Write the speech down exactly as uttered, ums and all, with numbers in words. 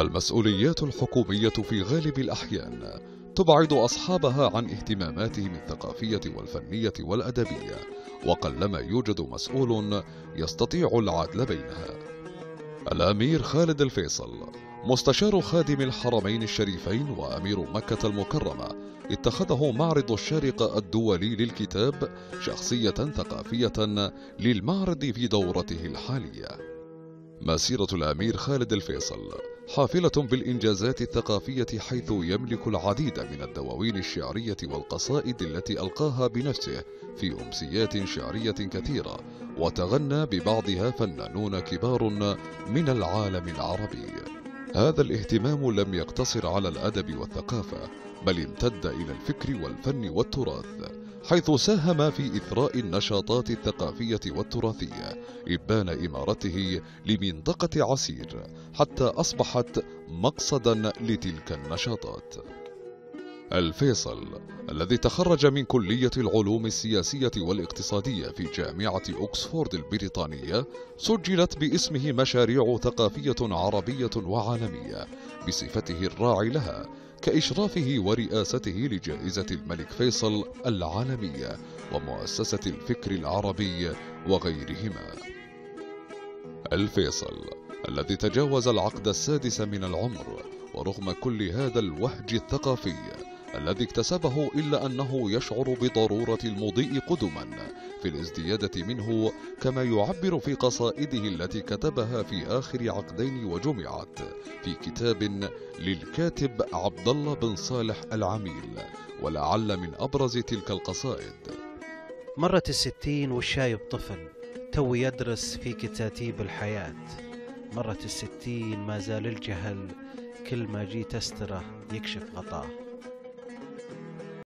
المسؤوليات الحكومية في غالب الأحيان تبعد أصحابها عن اهتماماتهم الثقافية والفنية والأدبية، وقلما يوجد مسؤول يستطيع العدل بينها. الأمير خالد الفيصل مستشار خادم الحرمين الشريفين وأمير مكة المكرمة اتخذه معرض الشارقة الدولي للكتاب شخصية ثقافية للمعرض في دورته الحالية. مسيرة الأمير خالد الفيصل حافلة بالإنجازات الثقافية، حيث يملك العديد من الدواوين الشعرية والقصائد التي ألقاها بنفسه في أمسيات شعرية كثيرة، وتغنى ببعضها فنانون كبار من العالم العربي. هذا الاهتمام لم يقتصر على الأدب والثقافة، بل امتد إلى الفكر والفن والتراث، حيث ساهم في إثراء النشاطات الثقافية والتراثية إبان إمارته لمنطقة عسير، حتى أصبحت مقصدا لتلك النشاطات. الفيصل الذي تخرج من كلية العلوم السياسية والاقتصادية في جامعة أكسفورد البريطانية، سجلت باسمه مشاريع ثقافية عربية وعالمية بصفته الراعي لها، كإشرافه ورئاسته لجائزة الملك فيصل العالمية ومؤسسة الفكر العربي وغيرهما. الفيصل الذي تجاوز العقد السادس من العمر، ورغم كل هذا الوهج الثقافي الذي اكتسبه، إلا أنه يشعر بضرورة المضي قدما في الازديادة منه، كما يعبر في قصائده التي كتبها في آخر عقدين وجمعت في كتاب للكاتب عبد الله بن صالح العميل. ولعل من أبرز تلك القصائد: مرت الستين والشايب طفل، تو يدرس في كتاتيب الحياة. مرت الستين ما زال الجهل، كل ما جيت استره يكشف غطاه.